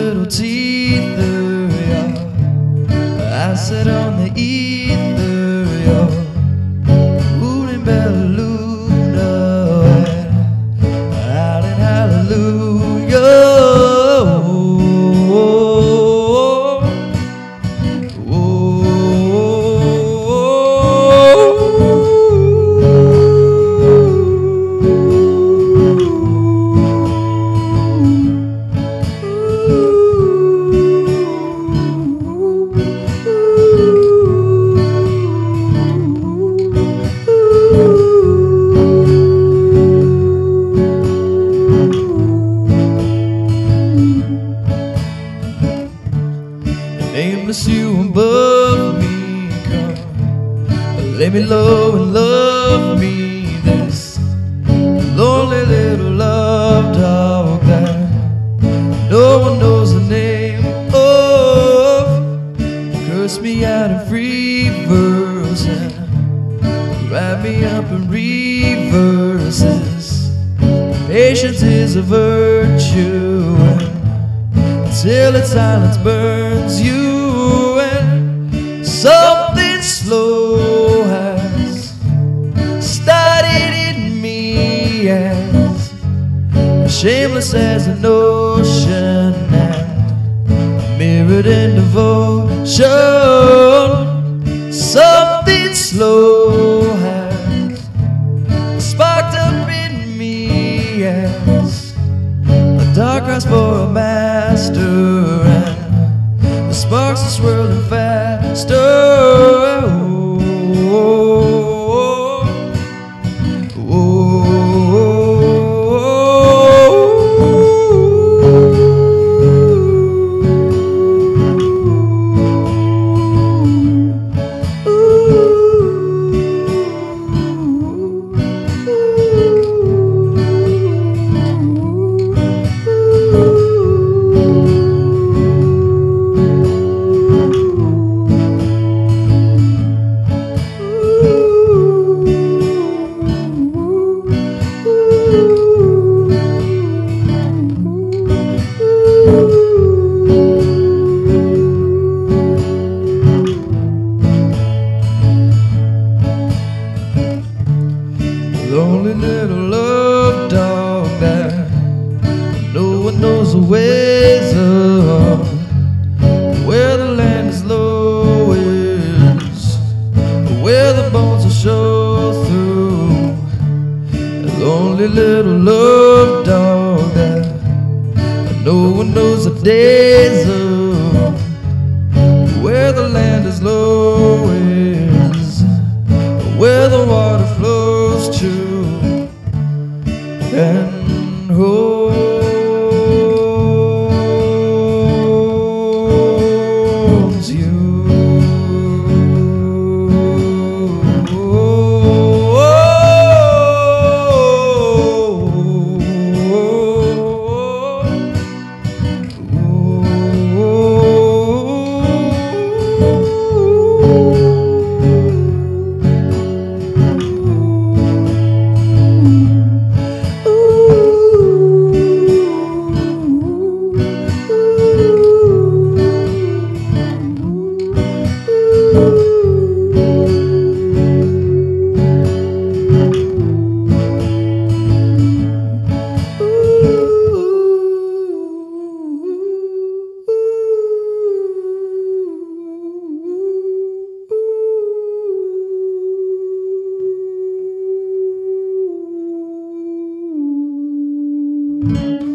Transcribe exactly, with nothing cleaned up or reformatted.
little teether, yeah. I sit on the ether, yeah. Hooting Bellaluna, howling hallelujah. Nameless you above me, come lay me low and love me. This lonely little love dog that no one knows the name of. Curse me out in free verse and wrap me up in reverses. Patience is a virtue till its silence burns you, and something slow has started in me, as shameless as an ocean and mirrored in devotion. Something slow has sparked up in me, as a dark cries for a master, and the sparks are swirling faster. Oh, oh, oh, lonely little love dog that no one knows the ways of, where the land is lowest, where the bones will show through. A lonely little love dog that no one knows the days of, where the land is lowest, where the water flows to and holds you. Mm-hmm.